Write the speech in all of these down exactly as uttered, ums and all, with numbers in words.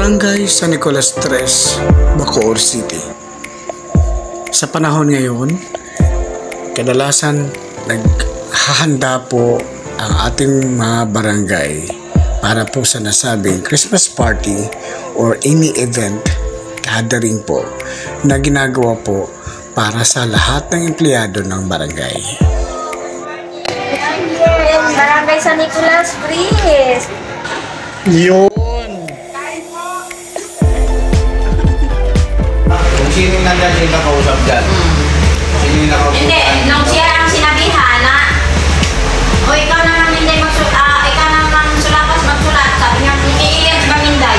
Barangay San Nicolas tres, Bacoor City. Sa panahon ngayon, kadalasan naghahanda po ang ating mga barangay para po sa nasabing Christmas party or any event gathering po na ginagawa po para sa lahat ng empleyado ng barangay. Barangay San Nicolas, please. Yun. Kung sino yung nandiyan yung nakausap dyan? Sino yung nakausap? Hindi, nung siya ang sinabihan na o ikaw naman hindi magsulat, uh, ikaw naman sulapas magsulat, sabi niya, iilit ba minday?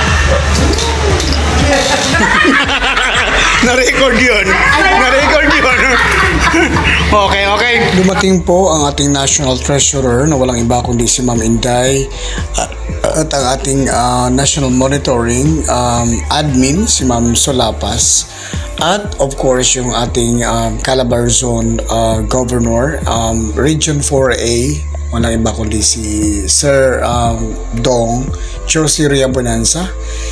Na-record yun. Na-record yun. Okay, okay. Dumating po ang ating National Treasurer na walang iba kundi si Ma'am Inday at, at ang ating uh, National Monitoring um, Admin, si Ma'am Solapas. At of course, yung ating um, Calabar Zone uh, Governor, um, Region four A, walang iba kundi si Sir um, Dong Josie Riabonanza.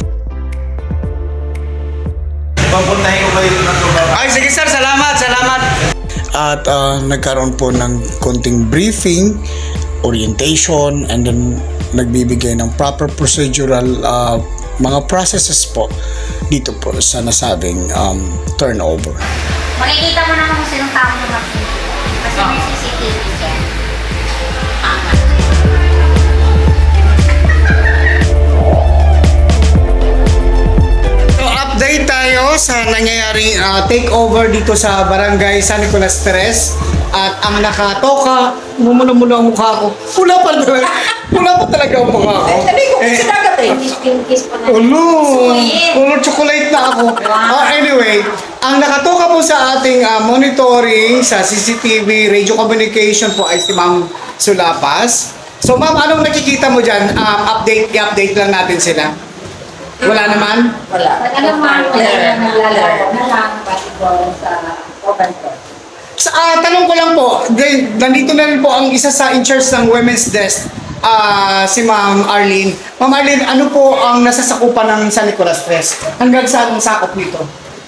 Papuntahin ko kayo ng lugar. Ay, sige sir, salamat, salamat. At uh, nagkaroon po ng konting briefing, orientation, and then nagbibigay ng proper procedural uh, mga processes po dito po sa nasabing um, turnover. Makikita mo naman kung sinong tao naman. Kasi may C C T V siya. Update tayo sa nangyayaring uh, takeover dito sa Barangay San Nicolas tres at ang nakatoka, mumula-mula ang mukha ko. Pula pa talaga. Pula pa talaga ang mukha ko. Sabi ko, kasi dagat eh. Pinkies pa na. Ulo! Color chocolate na ako. Uh, anyway, ang nakatoka po sa ating uh, monitoring sa C C T V, radio communication po ay si Ma'am Sulapas. So ma'am, anong nakikita mo dyan? Um, update, i-update lang natin sila. Wala naman? Wala. Wala naman. Wala naman. Wala naman. Sa open po. Sa, uh, tanong ko lang po, nandito na rin po ang isa sa in-charge ng Women's Desk, uh, si Ma'am Arlene. Ma'am Arlene, ano po ang nasasakupan ng San Nicolas tres? Hanggang saan ang sakop nito?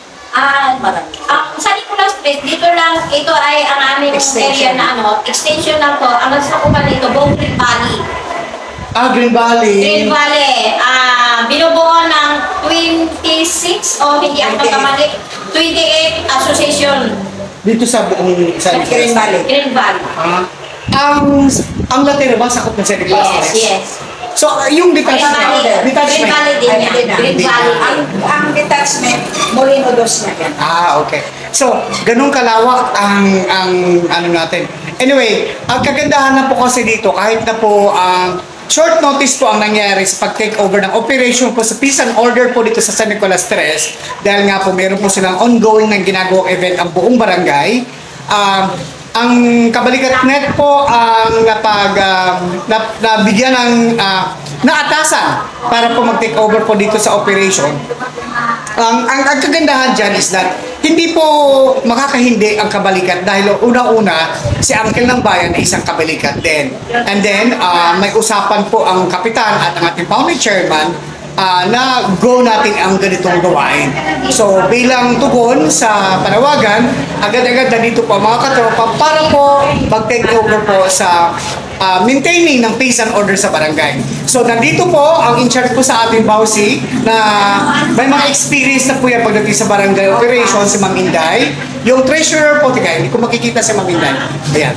Ah, uh, San Nicolas tres, dito lang, ito ay ang aming area na ano, extension lang to. Ang nasasakupan dito, buong Green Valley. Ah, Green Valley. Green Valley. Ah, binubuo ng twenty-six o hindi ako nagkamali, twenty-eight association. Dito sa buong San Nicolas. Green Valley. Green Valley. Ah, ang ang Latino ba sakop ng San Nicolas? Yes, yes. So, uh, yung detachment. Green detachment. Valley din yan. Green Valley. Ang, ang detachment, Molino dos na yan. Ah, okay. So, ganun kalawak ang ang ano natin. Anyway, ang kagandahan na po kasi dito, kahit na po um, short notice po ang nangyari sa pag-take over ng operation po sa peace and order po dito sa San Nicolas tres dahil nga po meron po silang ongoing ng ginagawang event ang buong barangay. Um, ang Kabalikat Net po ang napag um, nap, nabigyan ng uh, naatasan para po mag-take over po dito sa operation. Ang, ang, ang kagandahan dyan is that hindi po makakahindi ang Kabalikat dahil una-una si Uncle ng Bayan ay isang Kabalikat din. And then, uh, may usapan po ang kapitan at ang ating founding chairman uh, na go natin ang ganitong gawain. So, bilang tugon sa panawagan, agad-agad na dito po mga katropa para po mag-take over po sa uh, maintaining ng peace and order sa barangay. So, nandito po ang in-charge po sa ating Bausi na may mga experience na po yan pagdating sa barangay operation, si Ma'am Inday. Yung treasurer po, tika, hindi ko makikita si Ma'am Inday. Ayan.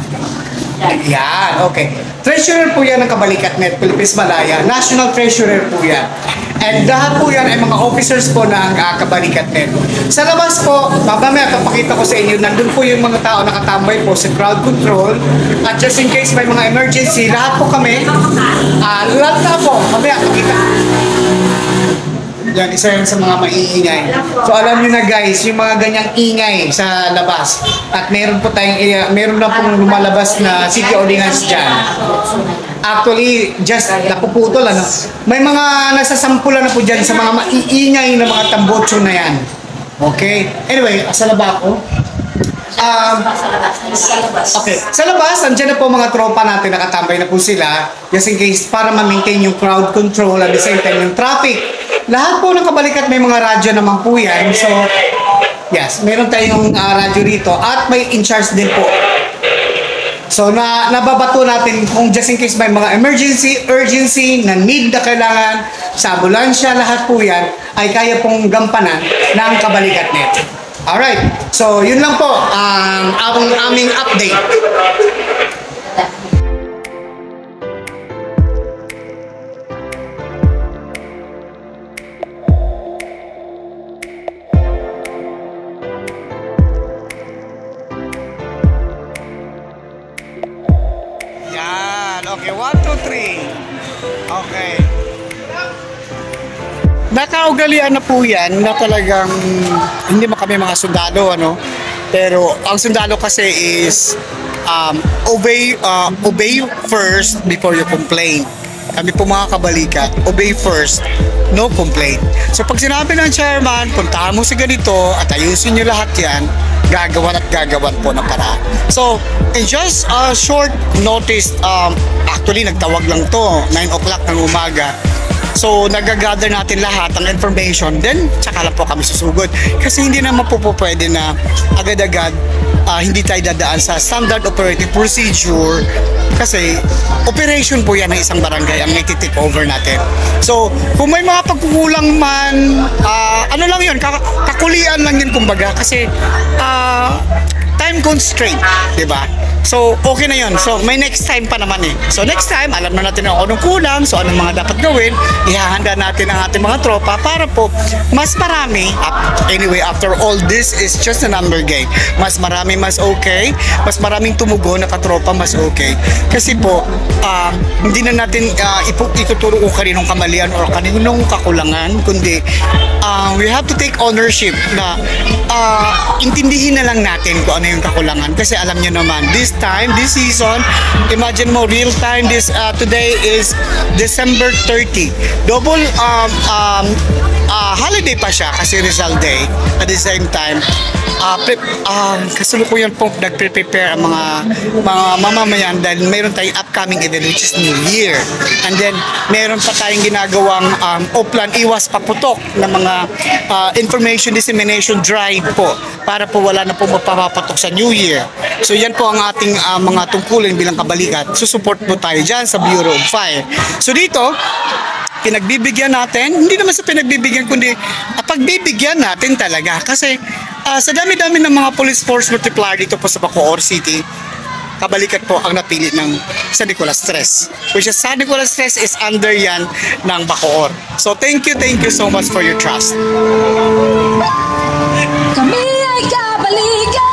Ayan, okay. Treasurer po yan ng Kabalikat Net, Philippines Malaya. National Treasurer po yan. And lahat po yan ay mga officers po ng uh, Kabalikat Net. Sa labas po, mamaya papakita ko sa inyo, nandun po yung mga tao nakatambay po sa crowd control. At just in case may mga emergency, lahat po kami, uh, lahat na po, mamaya pakita. Yan, isa yan sa mga maiingay. So alam nyo na guys, yung mga ganyang ingay sa labas. At meron po tayong, meron na pong lumalabas na city ordinance dyan. Actually, just napuputol ano. May mga nasasampulan na po dyan sa mga maiingay na mga tambotso na yan. Okay? Anyway, asa na ba ako? Um, okay. Sa labas, andyan na po mga tropa natin, nakatambay na po sila just in case para ma-maintain yung crowd control at the same time yung traffic lahat po ng kabalikat may mga radyo naman po yan. So, yes, meron tayong uh, radyo rito at may in-charge din po. So, na, nababato natin kung just in case may mga emergency, urgency, na need na kailangan sa ambulansya, lahat po yan ay kaya pong gampanan ng kabalikat net. Alright, so yun lang po ang um, aming update. Okay, one, two, three. Okay. Nakaugalian na po yan na talagang hindi mo kami mga sundalo, ano? Pero ang sundalo kasi is um, obey, uh, obey first before you complain. Kami po mga kabalikat, obey first, no complaint. So pag sinabi ng chairman, puntahan mo si ganito at ayusin nyo lahat yan, gagawan at gagawan po ng paraan. So, in just a short notice, um, actually nagtawag lang to, nine o'clock ng umaga. So, nagagather natin lahat ng information, then tsaka lang po kami susugod. Kasi hindi naman po po pwede na agad-agad uh, hindi tayo dadaan sa standard operating procedure kasi operation po yan ng isang barangay ang nagtitake over natin. So, kung may mga pagkukulang man, uh, ano lang yun, kakulian lang yun kumbaga kasi uh, time constraint, di ba? So, okay na yun. So, may next time pa naman eh. So, next time, alam na natin kung anong kulang, so anong mga dapat gawin, ihahanda natin ang ating mga tropa para po mas marami. Anyway, after all this is just a number game. Mas marami, mas okay. Mas maraming tumugo na katropa, mas okay. Kasi po, uh, hindi na natin uh, ikuturo kung kaninong kamalian or kaninong kakulangan, kundi uh, we have to take ownership na uh, intindihin na lang natin kung ano yung kakulangan. Kasi alam nyo naman, this time, this season, imagine mo, real time, this uh, today is December thirtieth. Double um, um, uh, holiday pa siya kasi Rizal Day. At the same time, uh, uh, kasalukuyan po nagpre-prepare ang mga mga mamamayan dahil mayroon tayong upcoming event which is New Year. And then, meron pa tayong ginagawang um, Oplan Iwas Paputok na mga uh, information dissemination drive po para po wala na po mapapatok sa New Year. So yan po ang ating uh, mga tungkulin bilang kabalikat. Susupport po tayo dyan sa Bureau of Fire. So dito, pinagbibigyan natin, hindi naman sa pinagbibigyan kundi uh, pagbibigyan natin talaga. Kasi uh, sa dami-dami ng mga police force multiplier dito po sa Bacoor City, kabalikat po ang napili ng San Nicolas Tres. Which is San Nicolas Tres is under yan ng Bacoor. So thank you, thank you so much for your trust. Kami ay kabalikan.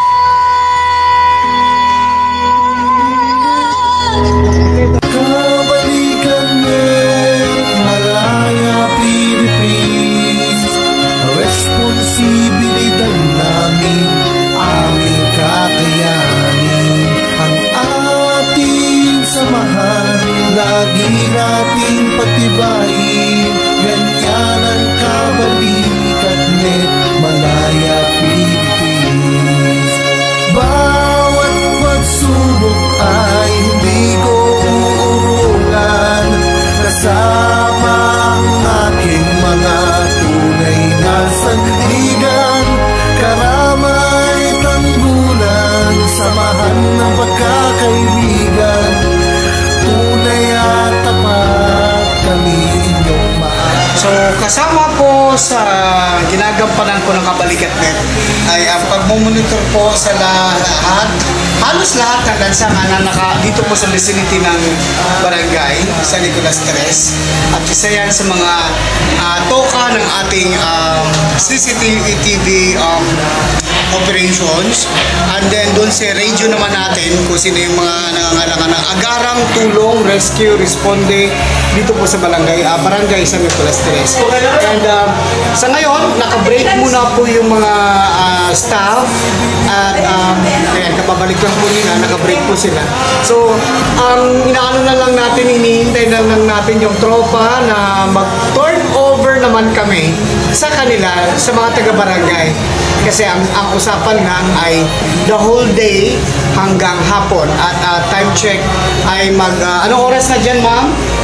Kabalikan net, Malaya, Philippines. Responsibilidad namin, aming kakayanin. Ang ating samahan, lagi nating patibayin. Ganyan ang kabalikan net, Malaya, Philippines. Bawat pagsubok ay hindi ko uurungan. Kasama ang aking mga tunay na sandigan. Karamay tanggulan, samahan ng pagkakaibigan. Tunay at tapat kami inyong mahal. So, kasama po sa ginagampanan po ng kabalikat net ay ang pagmumonitor po sa lahat, halos lahat ng lansangan na naka, dito po sa vicinity ng barangay, San Nicolas Tres. At isa yan sa mga uh, toka ng ating um, C C T V um, operations. And then doon sa radio naman natin kung sino yung mga nangangailangan ng agarang tulong, rescue, responde dito po sa barangay, uh, barangay San Nicolas Tres. And uh, sa ngayon, naka-break muna po yung mga uh, staff at um, ayan, kapabalik lang po nila, naka-break po sila. So, ang inaano na lang natin, hinihintay na lang natin yung tropa na mag-turn over naman kami sa kanila, sa mga taga-barangay. Kasi ang, ang usapan nga ay the whole day hanggang hapon at uh, time check ay mag, uh, anong oras na dyan, ma'am?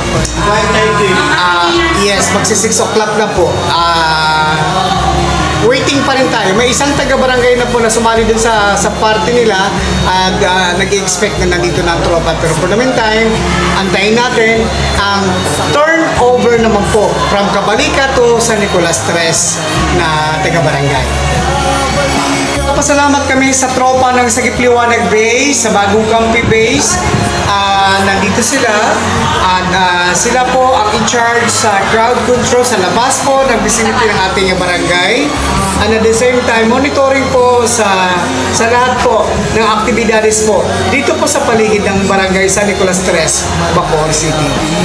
Ah, yes, magsi six o'clock na po. Ah, waiting pa rin tayo. May isang taga-barangay na po na sumali dun sa sa party nila at ah, nag-expect na nandito na ang tropa. Pero for the meantime, antayin natin ang turnover naman po from Cabalika to San Nicolas Tres na taga-barangay. Pasalamat kami sa tropa ng Sagipliwanag Base, sa Bagong Campi Base. Ah, nandito sila at ah, sila po ang in-charge sa crowd control sa labas po ng vicinity ng ating barangay. And at the same time, monitoring po sa sa lahat po ng aktibidades po dito po sa paligid ng barangay San Nicolas Tres, Bacoor City.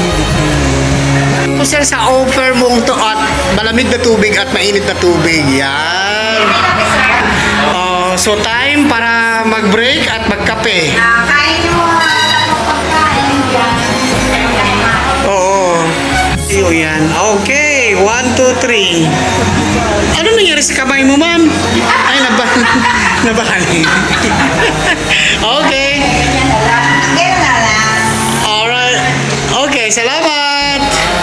Po sir, sa offer mong to at malamig na tubig at mainit na tubig. Yan. Oh, so time para mag-break at magkape. Ah, kain nyo ang pagkain dyan. Oo. Iyo yan. Okay. One, two, three. Ano nangyari sa kamay mo, ma'am? Ay, naba nabahali. Okay. Ganyan na lang. Ganyan na lang. Alright. Okay, salamat.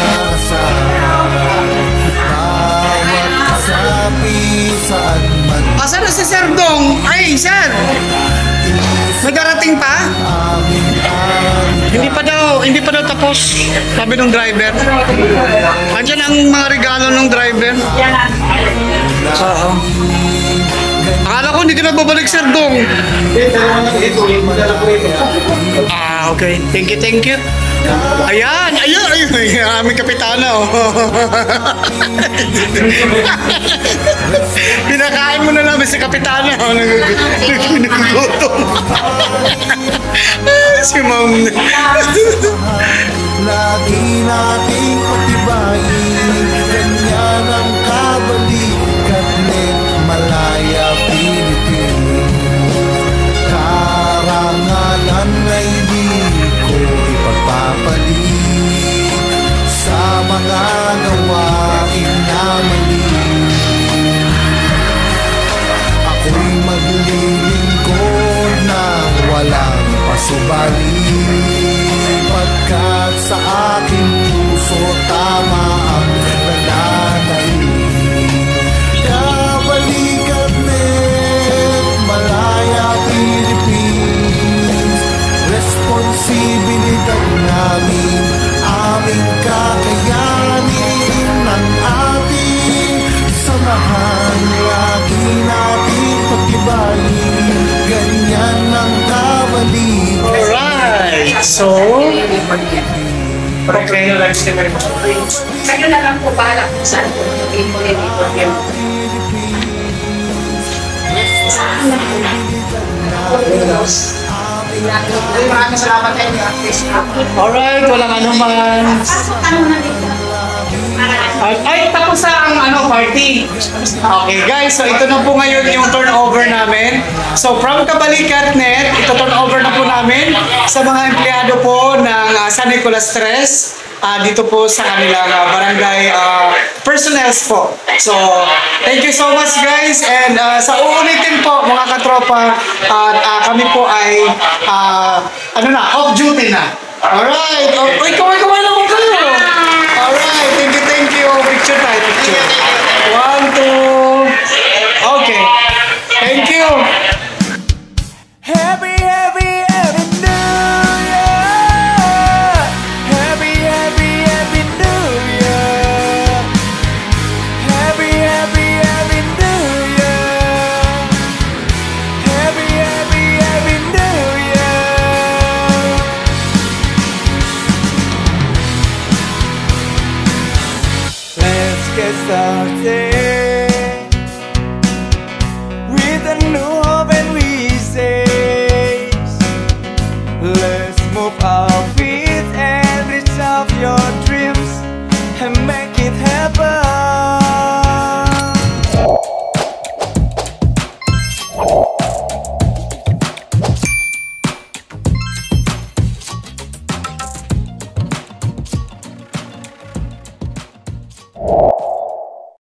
Bawat sapi saan man Asan na si Sir Dong? Ay, sir! May darating pa? Hindi pa daw, hindi pa daw tapos. Sabi ng driver. Andiyan ang mga regalo ng driver. Oo. Akala ko hindi ka na babalik, Sir Dong. Ah, okay. Thank you, thank you. Ayan, ayun, ayun, ayun, aming kapitana, oh. Pinakain mo na namin si kapitana, oh. Nagugutom. Si Ma'am. lagi nating patibayin, ganyan ang kabalikat net Malaya, Pilipinas. Karangalan ay di ko ipagpapalit sa mga gawain na mali. Ako'y maglilingkod ng walang pasubali, pagkat sa aking puso tama ang nananalig. Kabalikat net Malaya, Philippines. Responsibilidad namin, aming kakayanin, ang ating samahan, lagi natin pagtibayin, ganyan ang kabalikat. Alright, so... Okay. Kayo na lang po bahala kung saan po i-monitor yun. Maraming salamat sa inyo. Alright, walang anuman. Ay, ay, tapos na ang ano, party. Okay guys, so ito na po ngayon yung turnover namin. So from Kabalikat Net, ito turnover na po namin sa mga empleyado po ng uh, San Nicolas Tres. Uh, dito po sa kanilang uh, barangay uh, personnels po. So, thank you so much guys. And uh, sa uulitin po mga katropa, at uh, kami po ay uh, ano na, off duty na. Alright. Oh, uy, kaway-kaway naman kayo. Alright. Thank you, thank you. Picture tayo, picture. One, two. Okay. Thank you. Happy, happy, happy New Year! Happy, happy, happy New Year! Happy, happy, happy New Year! Happy, happy, happy New Year! Let's get started.